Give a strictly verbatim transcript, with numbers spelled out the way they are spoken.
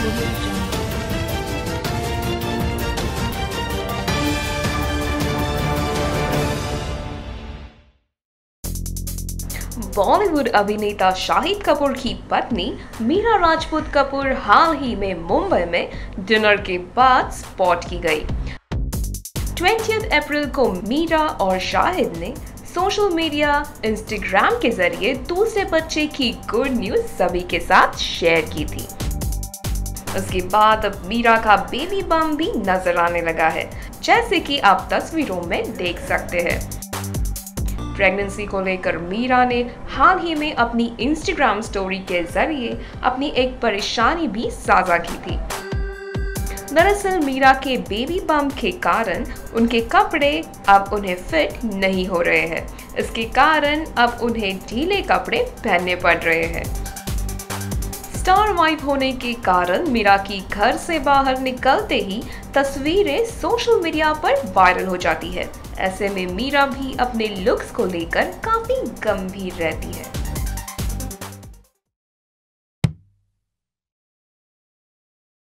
बॉलीवुड अभिनेता शाहिद कपूर की पत्नी मीरा राजपूत कपूर हाल ही में मुंबई में डिनर के बाद स्पॉट की गई। बीसवीं अप्रैल को मीरा और शाहिद ने सोशल मीडिया इंस्टाग्राम के जरिए दूसरे बच्चे की गुड न्यूज सभी के साथ शेयर की थी। उसके बाद अब मीरा का बेबी बम भी नजर आने लगा है, जैसे कि आप तस्वीरों में देख सकते हैं। प्रेगनेंसी को लेकर मीरा ने हाल ही में अपनी इंस्टाग्राम स्टोरी के जरिए अपनी एक परेशानी भी साझा की थी। दरअसल मीरा के बेबी बम्प के कारण उनके कपड़े अब उन्हें फिट नहीं हो रहे हैं। इसके कारण अब उन्हें ढीले कपड़े पहनने पड़ रहे हैं। स्टार वाइफ होने के कारण मीरा की घर से बाहर निकलते ही तस्वीरें सोशल मीडिया पर वायरल हो जाती है। ऐसे में मीरा भी अपने लुक्स को लेकर काफी गंभीर रहती है।